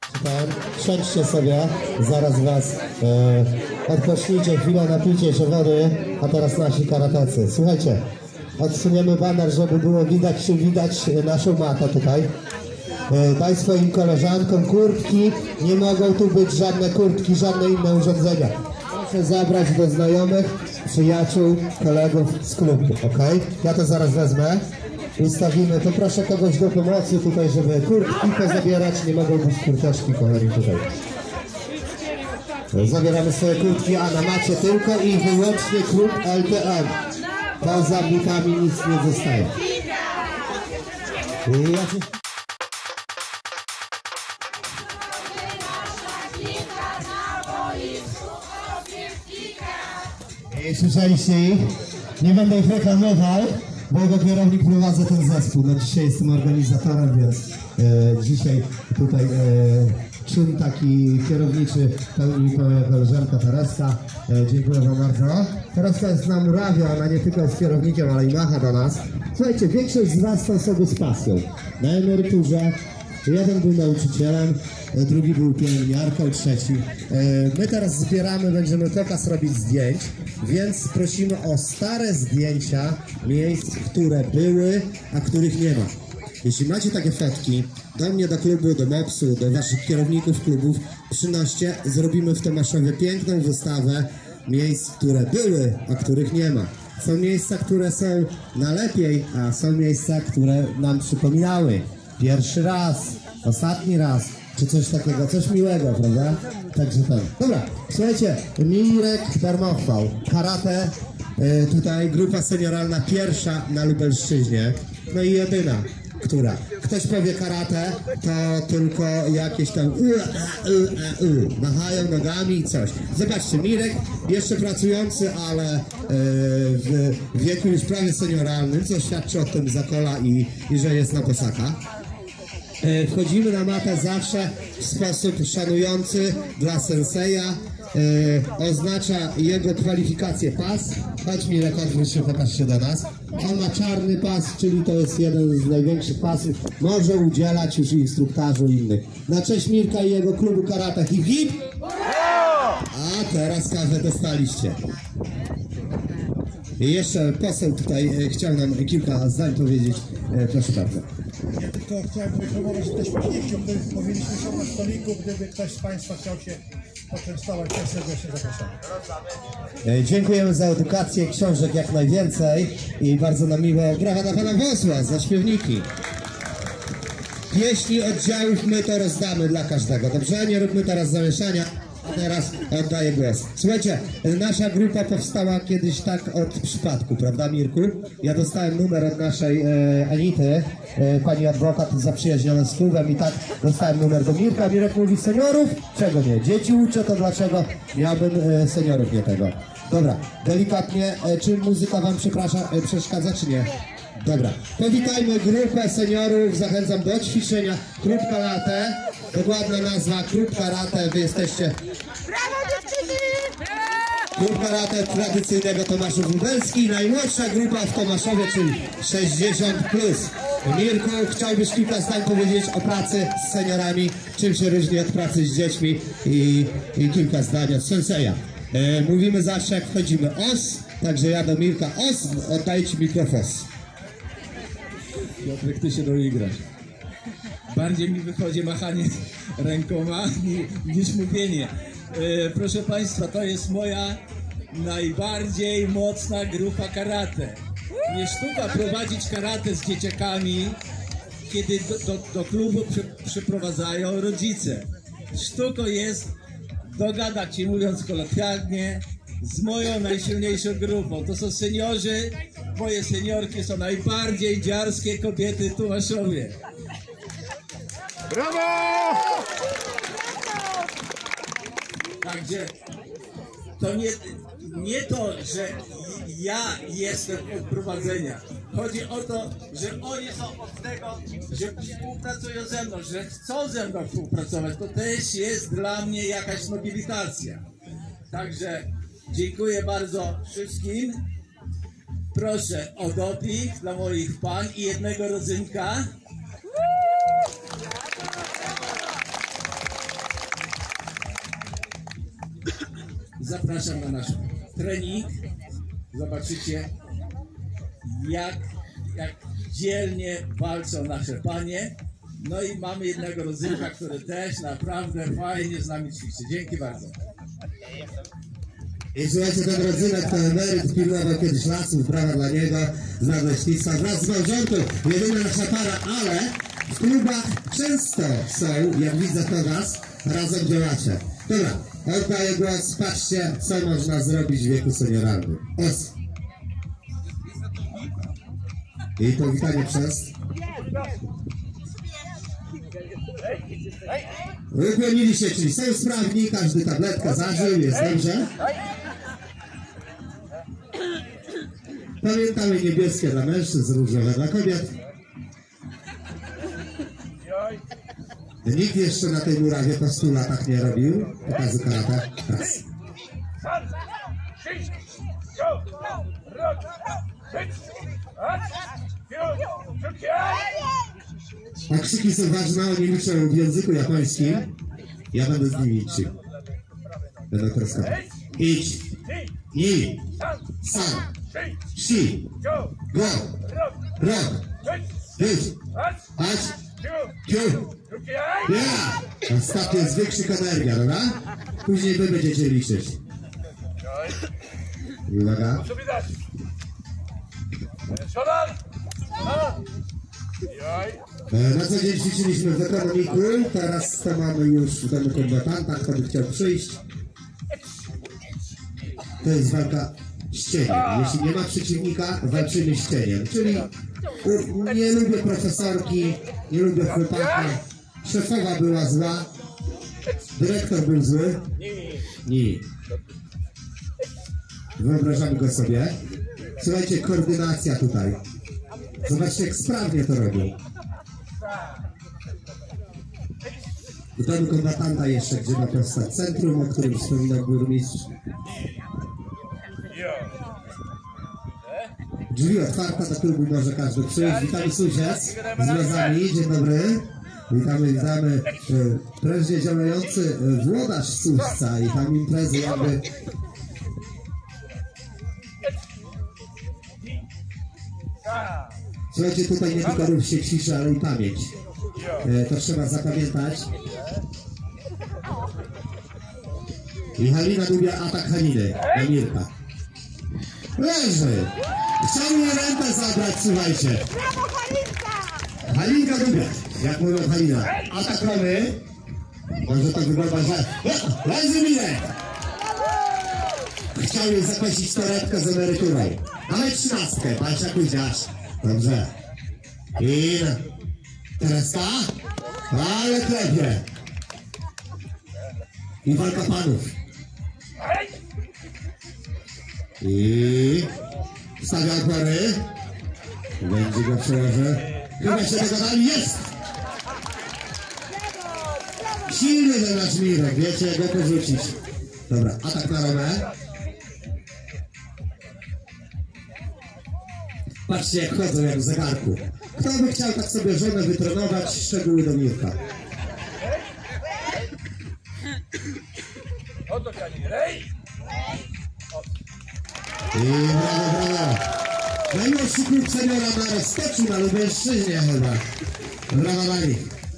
Siądźcie sobie, zaraz was odpocznijcie chwilę, napijcie się wody, a teraz nasi karatecy. Słuchajcie, odsuniemy baner, żeby było widać naszą matę tutaj. Daj swoim koleżankom kurtki, nie mogą tu być żadne kurtki, żadne inne urządzenia. Proszę zabrać do znajomych, przyjaciół, kolegów z klubu, ok? Ja to zaraz wezmę. Ustawimy, to proszę kogoś do pomocy tutaj, żeby kurtki pozabierać, nie mogą być kurteczki, kochani, tutaj. Zabieramy swoje kurtki, a na macie tylko i wyłącznie klub LTM. Poza butami nic nie zostaje. I słyszeliście ich? Nie będę ich reklamował, bo jako kierownik prowadzę ten zespół. No dzisiaj jestem organizatorem, więc dzisiaj tutaj czyn taki kierowniczy pełni moja koleżanka Tereska. Dziękuję wam bardzo. Tereska jest na murawie, ona nie tylko jest kierownikiem, ale i macha do nas. Słuchajcie, większość z was to osoby z pasją. Na emeryturze. Jeden był nauczycielem, drugi był pielęgniarką, trzeci. My teraz zbieramy, będziemy pokaz robić zdjęć, więc prosimy o stare zdjęcia miejsc, które były, a których nie ma. Jeśli macie takie fotki, do mnie, do klubu, do MOPS-u, do waszych kierowników klubów, przynoście, zrobimy w Tomaszowie piękną wystawę miejsc, które były, a których nie ma. Są miejsca, które są na lepiej, a są miejsca, które nam przypominały. Pierwszy raz, ostatni raz, czy coś takiego, coś miłego, prawda? Także ten. Dobra, słuchajcie, Mirek Darmochwał, karate, tutaj grupa senioralna pierwsza na Lubelszczyźnie, no i jedyna, która. Ktoś powie karate, to tylko jakieś tam machają nogami i coś. Zobaczcie, Mirek jeszcze pracujący, ale w wieku już prawie senioralnym, co świadczy o tym zakola i że jest na posaka. Wchodzimy na matę zawsze w sposób szanujący dla senseja. Oznacza jego kwalifikację pas. Chodź Mirek, odwróć się, pokaż się do nas. On ma czarny pas, czyli to jest jeden z największych pasów. Może udzielać już instruktażu innych. Na cześć Mirka i jego klubu karate hip hip. A teraz kawę dostaliście. I jeszcze poseł tutaj chciał nam kilka zdań powiedzieć. Proszę bardzo. Ja tylko chciałem poinformować, że te śmietniki, o których mówiliśmy, są na stoliku. Gdyby ktoś z państwa chciał się poczęstować, to serdecznie zapraszamy. Dziękujemy za edukację, książek jak najwięcej i bardzo nam miło. Brawa dla pana Wosła za śpiewniki. Pieśni oddziałów my to rozdamy dla każdego, dobrze? Nie róbmy teraz zamieszania. Teraz oddaję głos. Słuchajcie, nasza grupa powstała kiedyś tak od przypadku, prawda Mirku? Ja dostałem numer od naszej Anity, pani adwokat zaprzyjaźniona z klubem i tak dostałem numer do Mirka. Mirek mówi seniorów? Czego nie? Dzieci uczę, to dlaczego miałbym seniorów nie tego? Dobra, delikatnie, czy muzyka wam przeszkadza, czy nie? Dobra, powitajmy grupę seniorów, zachęcam do ćwiczenia. Klub Karate, dokładna nazwa, Klub Karate, wy jesteście... Brawo dziewczyny! Klub Karate tradycyjnego Tomaszów Lubelski, najmłodsza grupa w Tomaszowie, czyli 60+. Mirku, chciałbyś kilka zdań powiedzieć o pracy z seniorami, czym się różni od pracy z dziećmi i kilka zdań od senseja. Mówimy zawsze jak wchodzimy os, także ja do Mirka os, oddaję ci mikrofon. Piotrek, ty się doigrasz. Bardziej mi wychodzi machanie rękoma niż mówienie. Proszę Państwa, to jest moja najbardziej mocna grupa karate. Nie sztuka prowadzić karate z dzieciakami, kiedy do klubu przyprowadzają rodzice. Sztuką jest dogadać się, mówiąc kolokwialnie, z moją najsilniejszą grupą. To są seniorzy. Moje seniorki są najbardziej dziarskie kobiety w Tomaszowie. Brawo! Także to nie to, że ja jestem od prowadzenia. Chodzi o to, że oni są od tego, że współpracują ze mną, że chcą ze mną współpracować. To też jest dla mnie jakaś nobilitacja. Także dziękuję bardzo wszystkim. Proszę o doping dla moich pań i jednego rodzynka. zapraszam na nasz trening. Zobaczycie, jak dzielnie walczą nasze panie. No i mamy jednego rodzynka, który też naprawdę fajnie z nami ćwiczy. Dzięki bardzo. I słuchajcie, ten rodzynek to emeryt, pilnował kiedyś lasów, brawa dla niego, z nadleśnictwa, wraz z małżonką, jedyna nasza para, ale w klubach często są, jak widzę to was, razem działacze. Dobra, oddaję głos, patrzcie, co można zrobić w wieku senioralnym. Os. I powitanie przez... Wypełnili się, czyli są sprawni, każdy tabletkę zażył, jest dobrze. Pamiętamy niebieskie dla mężczyzn, różowe dla kobiet. Nikt jeszcze na tej murawie po 100 latach nie robił pokazu karate. Raz. A krzyki są ważne, oni liczą w języku japońskim. Ja będę z nimi liczył. Będę troskał. Idź, ni, san, shi, go, rok, idź, chodź, kiu, ja. Ostatnio jest wykrzyk energia, dobra? Później wy będziecie liczyć. I uwaga. Na co dzień ćwiczyliśmy w ekonomiku, teraz to mamy już w domu kombatanta, kto by chciał przyjść. To jest walka z cieniem. Jeśli nie ma przeciwnika, walczymy z cieniem. Czyli nie lubię profesorki, nie lubię chłopaka. Szefowa była zła, dyrektor był zły. Nie. Wyobrażamy go sobie. Słuchajcie, koordynacja tutaj. Zobaczcie, jak sprawnie to robią. W domu kombatanta jeszcze, gdzie ma powstać centrum, o którym wspominał burmistrz. Drzwi otwarte, do klubu może każdy przyjść. Witamy sąsiad z wazami, dzień dobry. Witamy prężnie działający włodarz Służca i tam imprezy jakby... Słuchajcie, tutaj nie tylko ruch się ciszy, ale i pamięć. To trzeba zapamiętać. I Halina lubi atak Haliny, Mirka. Leży! Chciał mi rękę zabrać, słuchajcie. Brawo, Halinka! Halinka lubi, jak mówią Halina. Atakamy. Może to wygląda, że... Leży Mirek! Chciał jej zakreślić torebkę z emeryturą. Mamy 13, patrz jak udziasz. Dobrze. I... Tereska? Ale klepie. I walka panów. I... Stawia opory. Będzie go przełoży. Chyba się dogadali. Jest! Silny ten nasz Mirek. Wiecie jak go porzucić. Dobra, atak na Romę. Patrzcie jak chodzą, jak w zegarku. Kto by chciał tak sobie żonę wytrenować? Szczegóły do Mirka. I brawo, brawo. Najmłodszy klub seniora na Roztoczu, na Lubelszczyźnie chyba. Brawo dla nich.